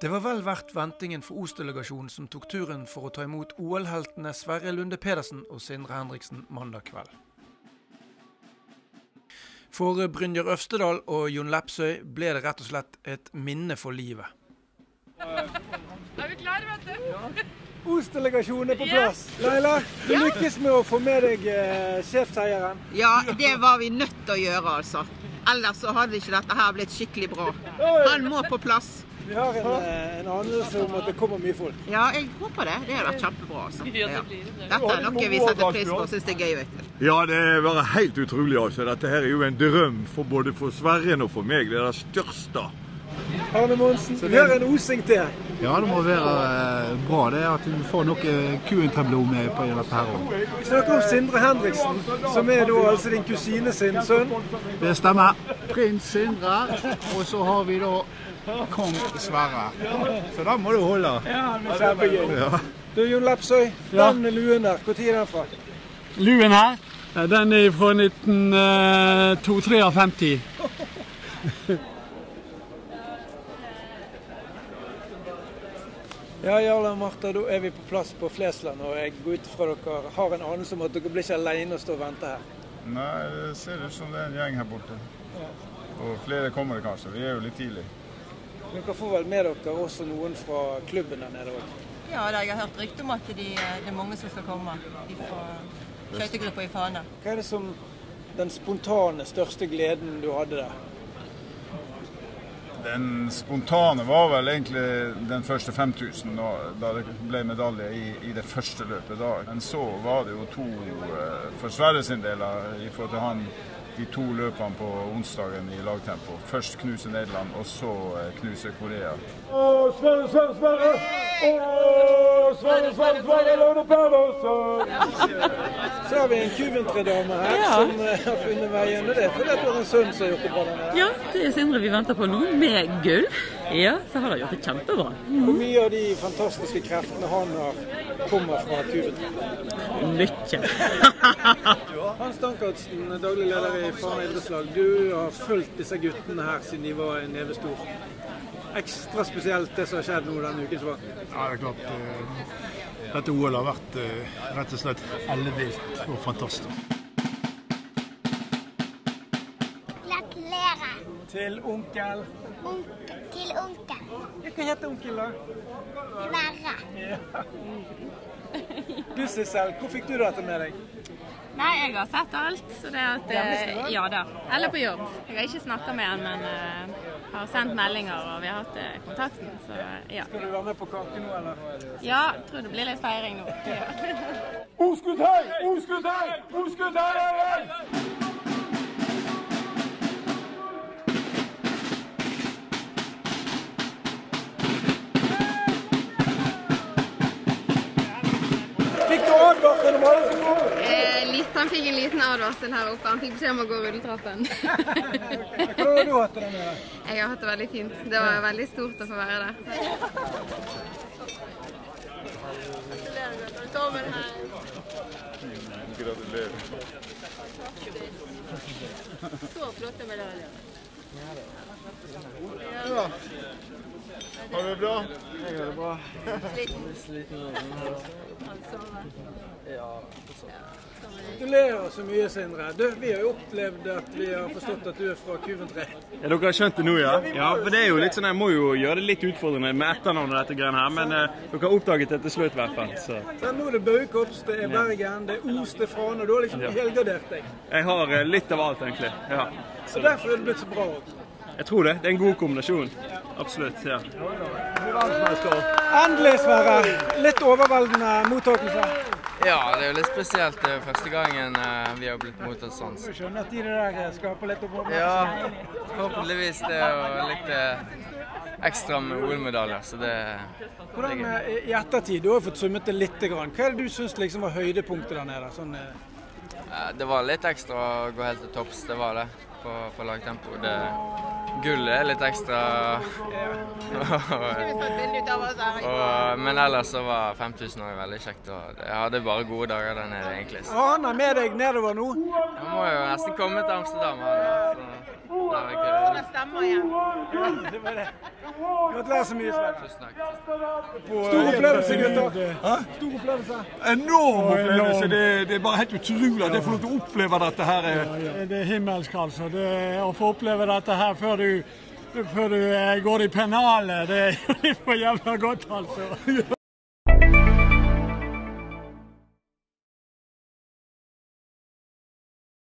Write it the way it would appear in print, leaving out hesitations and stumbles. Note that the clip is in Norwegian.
Det var vel verdt ventingen for OS-delegasjonen som tok turen for å ta imot OL-heltene Sverre Lunde Pedersen og Sindre Henriksen mandag kveld. For Brynjar Øvstedal og Jon Lepsøy ble det rett og slett et minne for livet. Er vi klare, vet du? OS-delegasjonen på plass. Leila, du lykkes med å få med deg sjefseieren. Ja, det var vi nødt til å gjøre, altså. Ellers så hadde ikke dette her blitt skikkelig bra. Han må på plass. Vi har en anelse om at det kommer mye folk. Ja, jeg håper det. Det har vært kjempebra, altså. Ja. Dette er noe vi setter pris på og synes det er gøy, vet du. Ja, det var helt utrolig, altså. Dette her er jo en drøm for både for Sverre og for meg. Det er det største. Arne Monsen, vi har en osing til. Ja, det må være bra det at vi får noe kuentablo med på dette her også. Vi snakker om Sindre Henriksen, som er da altså din kusine sin sønn. Det stemmer. Prins Sindre, og så har vi da kong Sverre. Så da må du holde. Ja, det er kjempegøy. Ja. Du, Jon Lepsøy, den luen der, hvor tid er den fra? Luen her, den er fra 1953. Ja, Jarle og Martha, da er vi på plass på Flesland, og jeg går ut fra dere har en anelse om at dere blir ikke alene og stå og vente her. Nei, det ser ut som det er en gjeng her borte. Ja. Og flere kommer det kanskje, vi er jo litt tidlig. Dere får vel med dere også noen fra klubben der nede også? Ja, jeg har hørt rykte om at det er mange som skal komme fra skøytegruppa i Fana. Hva er det som den spontane største gleden du hadde der? Den spontane var vel egentlig den første 5000, da det ble medalje i det første løpet da. Men så var det jo to for Sverre sin del i forhold til han, de to løpene på onsdagen i lagtempo. Først knuse Nederland, og så knuse Korea. Sverre, Sverre, Sverre! Sverre, Sverre, Sverre, Lunde Pedersen! Så har vi en Coventry-dame her som har funnet veien, og det er fordi du har en sønn som har gjort det bra der. Ja, det er Sindre vi venter på nå, med gull. Ja, så har han gjort det kjempebra. Hvor mye av de fantastiske kreftene han har kommer fra Coventry? Mye. Hans Dankertsen, daglig leder i Fana idrettslag. Du har fulgt disse guttene her siden de var en nevestor. Ekstra spesielt det som har skjedd nå denne uken. Så. Ja, det er klart. Dette OL har vært rett og slett ellevilt og fantastisk. Gratulerer. Til onkel. Til onkel. Jeg kan hete onkel da. Sverre. Ja. Du Sissel, hvor fikk du dette med deg? Nei, jeg har sett alt, så det er at, ja da, eller på jobb. Jeg har ikke snakket med han, men har sendt meldinger, og vi har hatt kontakten, så ja. Skal du være med på kake nå, eller? Ja, jeg tror det blir litt feiring nå. Ja. Oskuddhei! Oskuddhei! Oskuddhei! Fikk du advarsel om alle som går? Han fikk en liten advarsel her oppe. Han fikk beskjed om å gå rulletrappen. Hva har du hatt det der nede? Jeg har hatt det veldig fint. Det var veldig stort å få være der. Gratulerer, velkommen her. Gratulerer. Så flotte medaljer. Ja. Har du det bra? Jeg har det bra. Sliten. Han sover. Ja. Gratulerer så mye, Sindre. Vi har jo opplevd at vi har forstått at du er fra Coventry. Ja, dere har skjønt det nå, ja? Ja, for det er jo litt sånn, jeg må jo gjøre det litt utfordrende med etternavn og dette greiene her, men dere har oppdaget det til slutt i hvert fall. Så nå er det Baukops, det er Bergen, det er Os, det er Fana, og du har liksom helgardert deg. jeg har litt av alt egentlig, ja. Så derfor er det blitt så bra. Jeg tror det. Det er en god kombinasjon. Absolutt, ja. Endelig, Sverre. Litt overveldende mottakelse. Ja, det er jo litt spesielt. Det er jo første gangen vi har blitt mottatt sånn. Du skjønner at de der skaper litt oppmerksomhet? Ja, forhåpentligvis. Det er jo litt ekstra med OL-medaljer, så det... Hvordan i ettertid, du har fått summet det litt grann. Hva er det du synes liksom var høydepunktet der nede? Sånn, det var litt ekstra å gå helt til topps, det var det, på lagtempo. Gullet er litt ekstra, men ellers så var 5000 også veldig kjekt, og jeg hadde bare gode dager der nede egentlig. Han er med deg nedover nå? Jeg må jo nesten komme til Amsterdam her. Det stemmer igjen. Det var det. Gratulerer så mye, Sverre. Tusen takk. Stor opplevelse, gutter. Stor opplevelse. Enorm opplevelse. Det er bare helt utrolig at jeg får lov til å oppleve dette her. Det er himmelsk, altså. Å få oppleve dette her før du går i pennalet, det er jo for jævla godt, altså.